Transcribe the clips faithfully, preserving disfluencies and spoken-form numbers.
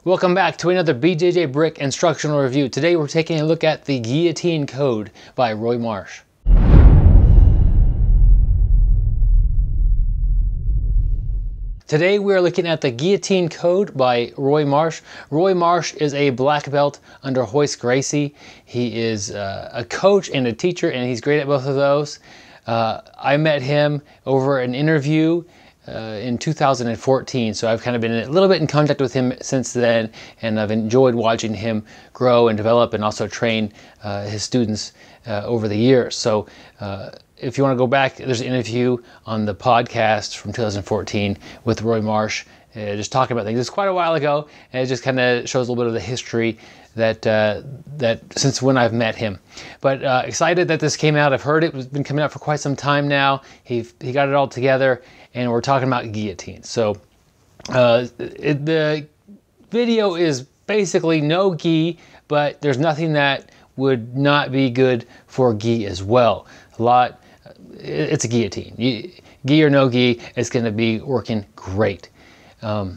Welcome back to another B J J Brick instructional review. Today we're taking a look at the Guillotine Code by Roy Marsh. Today we are looking at the Guillotine Code by Roy Marsh. Roy Marsh is a black belt under Royce Gracie. He is uh, a coach and a teacher, and he's great at both of those. Uh, I met him over an interview Uh, in two thousand fourteen, so I've kind of been a little bit in contact with him since then, and I've enjoyed watching him grow and develop and also train uh, his students uh, over the years. So uh, if you want to go back, there's an interview on the podcast from two thousand fourteen with Roy Marsh, uh, just talking about things. It's quite a while ago, and it just kind of shows a little bit of the history that uh, that since when I've met him. But uh, excited that this came out. I've heard it was been coming out for quite some time now. He he got it all together, and we're talking about guillotine. So uh, it, the video is basically no gi, but there's nothing that would not be good for gi as well. A lot. It's a guillotine. You, gi or no gi, it's going to be working great. Um,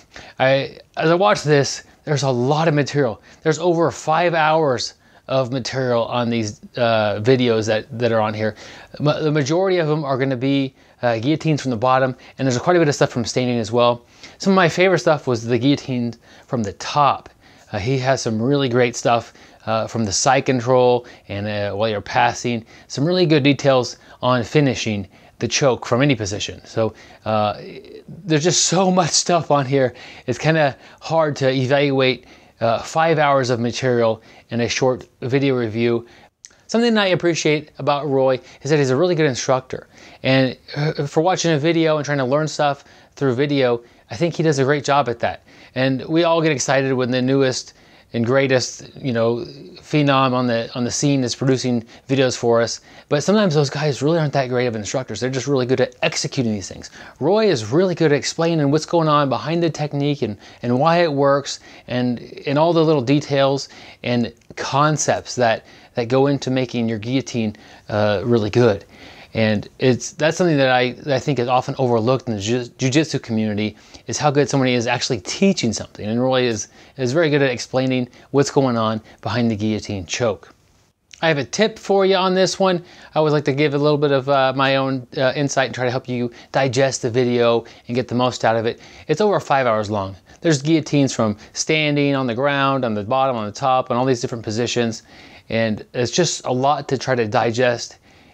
I as I watch this, there's a lot of material. There's over five hours of material on these uh, videos that, that are on here. The majority of them are going to be uh, guillotines from the bottom, and there's quite a bit of stuff from standing as well. Some of my favorite stuff was the guillotine from the top. Uh, he has some really great stuff uh, from the side control and uh, while you're passing. Some really good details on finishing the choke from any position. So uh, there's just so much stuff on here. It's kind of hard to evaluate uh, five hours of material in a short video review. Something that I appreciate about Roy is that he's a really good instructor. And for watching a video and trying to learn stuff through video, I think he does a great job at that. And we all get excited when the newest and greatest, you know, phenom on the on the scene is producing videos for us. But sometimes those guys really aren't that great of instructors. They're just really good at executing these things. Roy is really good at explaining what's going on behind the technique and, and why it works, and, and all the little details and concepts that, that go into making your guillotine uh, really good. And it's that's something that I, that I think is often overlooked in the jiu-jitsu community, is how good somebody is actually teaching something. And Roy is, is very good at explaining what's going on behind the guillotine choke. I have a tip for you on this one. I always like to give a little bit of uh, my own uh, insight and try to help you digest the video and get the most out of it. It's over five hours long. There's guillotines from standing, on the ground, on the bottom, on the top, on all these different positions. And it's just a lot to try to digest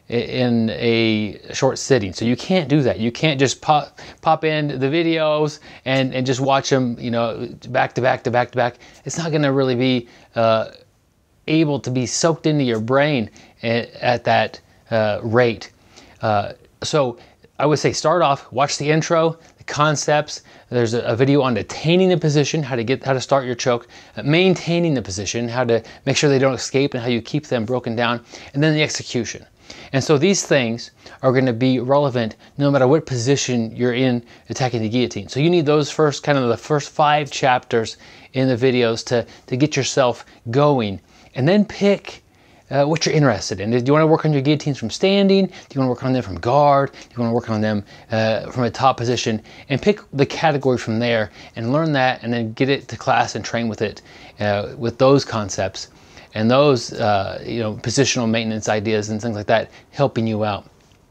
in a short sitting. So you can't do that. You can't just pop pop in the videos and, and just watch them, you know, back to back to back to back. It's not going to really be uh, able to be soaked into your brain at, at that uh, rate. Uh, so I would say start off, watch the intro, the concepts. There's a, a video on attaining the position, how to get how to start your choke, uh, maintaining the position, how to make sure they don't escape, and how you keep them broken down, and then the execution. And so these things are going to be relevant no matter what position you're in attacking the guillotine. So you need those first, kind of the first five chapters in the videos to, to get yourself going. And then pick uh, what you're interested in. Do you want to work on your guillotines from standing? Do you want to work on them from guard? Do you want to work on them uh, from a top position? And pick the category from there and learn that, and then get it to class and train with it, uh, with those concepts. And those, uh, you know, positional maintenance ideas and things like that, helping you out.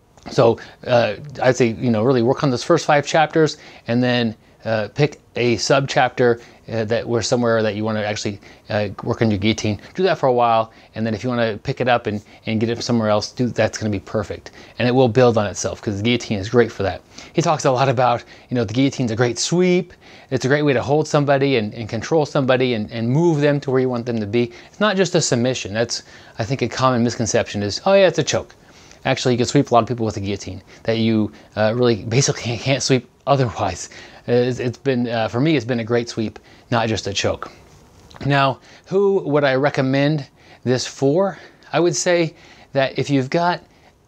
So uh, I'd say, you know, really work on those first five chapters, and then uh, pick a sub chapter uh, that where somewhere that you want to actually uh, work on your guillotine. Do that for a while, and then if you want to pick it up and, and get it somewhere else, do that's going to be perfect, and it will build on itself, because the guillotine is great for that. He talks a lot about, you know, the guillotine's a great sweep. It's a great way to hold somebody and, and control somebody and, and move them to where you want them to be. It's not just a submission. That's, I think, a common misconception is, oh yeah, it's a choke. Actually, you can sweep a lot of people with a guillotine that you uh, really basically can't sweep otherwise. It's, it's been, uh, for me, it's been a great sweep, not just a choke. Now, who would I recommend this for? I would say that if you've got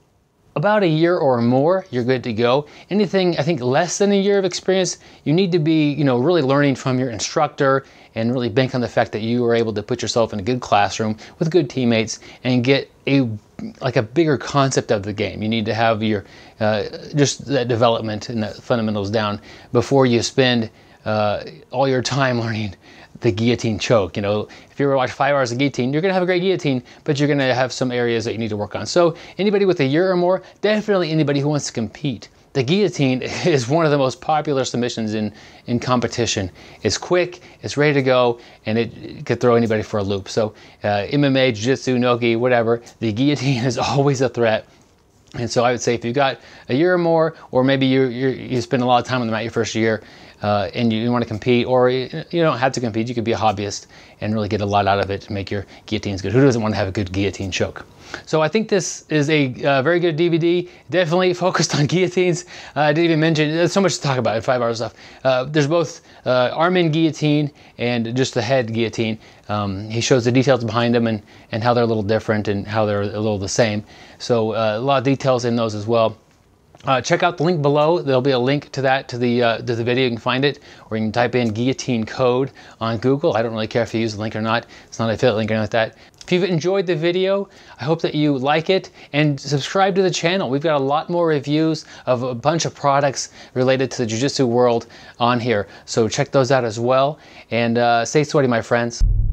about a year or more, you're good to go. Anything, I think, less than a year of experience, you need to be, you know, really learning from your instructor and really bank on the fact that you were able to put yourself in a good classroom with good teammates and get a like a bigger concept of the game. You need to have your uh, just that development and the fundamentals down before you spend uh, all your time learning the guillotine choke. You know, if you ever watch five hours of guillotine, you're gonna have a great guillotine, but you're gonna have some areas that you need to work on. So anybody with a year or more, definitely anybody who wants to compete. The guillotine is one of the most popular submissions in, in competition. It's quick, it's ready to go, and it, it could throw anybody for a loop. So uh, M M A, Jiu-Jitsu, Nogi, whatever, the guillotine is always a threat. And so I would say if you've got a year or more, or maybe you you you spend a lot of time on the mat your first year, uh, and you, you want to compete, or you, you don't have to compete, you could be a hobbyist and really get a lot out of it to make your guillotines good. Who doesn't want to have a good guillotine choke? So I think this is a uh, very good D V D, definitely focused on guillotines. Uh, I didn't even mention, there's so much to talk about in five hours stuff. Uh, there's both uh, arm-in guillotine and just the head guillotine. Um, he shows the details behind them and, and how they're a little different and how they're a little the same. So uh, a lot of details in those as well. Uh, check out the link below. There'll be a link to that, to the uh, to the video. You can find it, or you can type in Guillotine Code on Google. I don't really care if you use the link or not. It's not an affiliate link or anything like that. If you've enjoyed the video, I hope that you like it and subscribe to the channel. We've got a lot more reviews of a bunch of products related to the Jiu-Jitsu world on here. So check those out as well. And uh, stay sweaty, my friends.